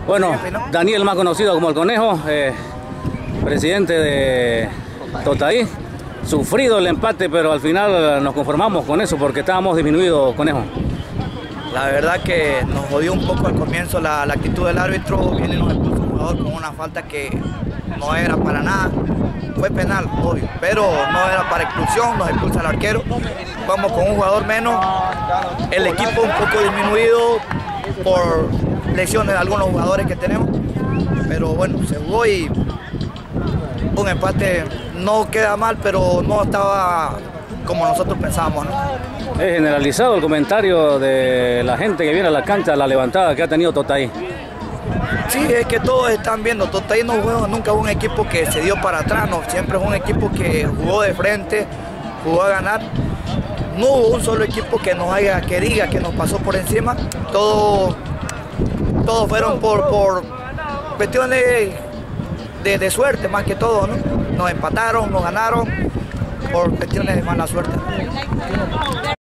Bueno, Daniel, más conocido como el Conejo, presidente de Totaí. Sufrido el empate, pero al final nos conformamos con eso porque estábamos disminuidos, Conejo. La verdad que nos jodió un poco al comienzo la actitud del árbitro. Viene y nos expulsa un jugador con una falta que no era para nada. Fue penal, obvio, pero no era para expulsión, nos expulsa el arquero. Vamos con un jugador menos. El equipo un poco disminuido por lesiones de algunos jugadores que tenemos. Pero bueno, se jugó y un empate no queda mal, pero no estaba como nosotros pensábamos, ¿no? Es generalizado el comentario de la gente que viene a la cancha, la levantada que ha tenido Totaí. Sí, es que todos están viendo, Totaí no jugó, nunca fue un equipo que se dio para atrás, no, siempre es un equipo que jugó de frente, jugó a ganar. No hubo un solo equipo que diga que nos pasó por encima, todos fueron por cuestiones de suerte más que todo, ¿no? Nos empataron, nos ganaron por cuestiones de mala suerte.